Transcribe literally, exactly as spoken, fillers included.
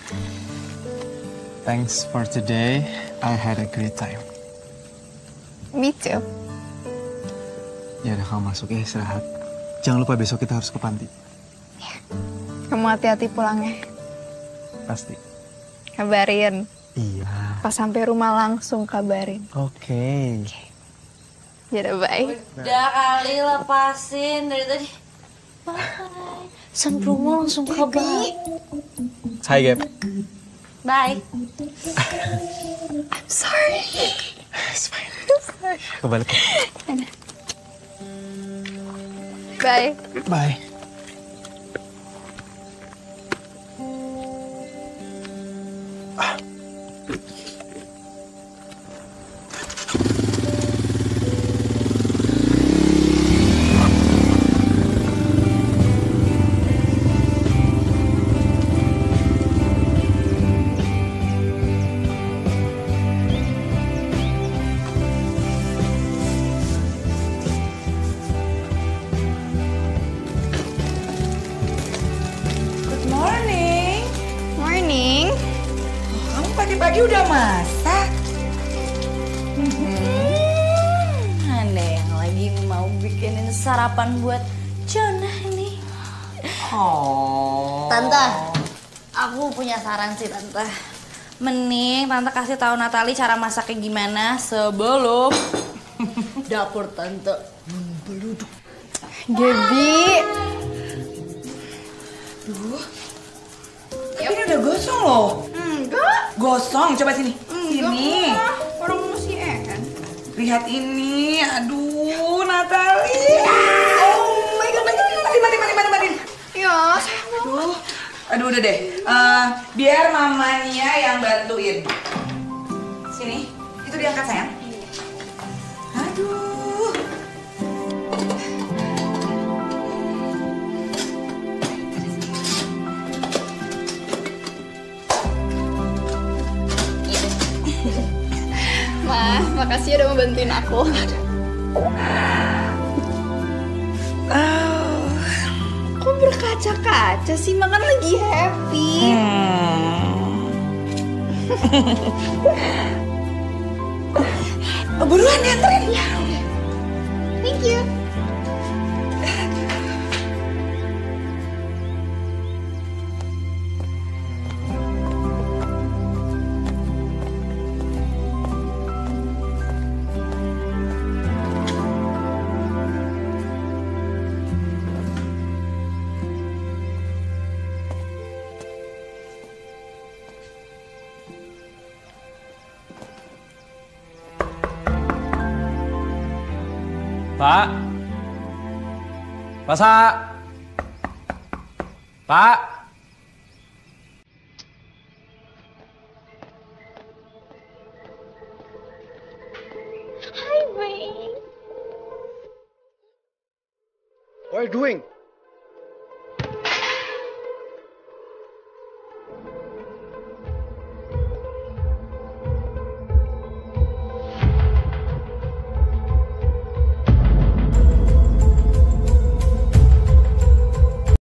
Thanks for today. I had a great time. Me too. Ya udah kamu masuk ya istirahat. Jangan lupa besok kita harus ke panti. Ya. Kamu hati-hati pulangnya. Pasti. Kabarin. Iya. Pas sampai rumah langsung kabarin. Oke. Okay. Okay. Yaudah bye. Udah kali lepasin dari tadi. Bye. Sampai rumah langsung kabarin. Hai Gap. Bye. I'm sorry. It's fine. Kebalik. Bye. Bye. Pagi udah masak. Hmm, ada yang lagi mau bikinin sarapan buat Jonah ini. Oh. Tante, aku punya saran sih Tante. Mending Tante kasih tahu Natali cara masaknya gimana sebelum dapur Tante membeluduk. Gaby. Duh. Tapi ini udah gosong loh. Enggak. Gosong, coba sini. Sini. Orang masih en. Lihat ini, aduh Natali. Oh my god, mati, mati, mati, mati, mati, mati. Ya, sayang. Aduh, aduh udah deh. Uh, biar mamanya yang bantuin. Sini, itu diangkat sayang. Aduh. Ma, makasih udah mau bantuin aku. Oh. Kok berkaca-kaca sih? Makan lagi happy. Hmm. Buruan dianterin. Ya. Thank you. Pak. Pak Sa. Pak. Hi, babe. What are you doing?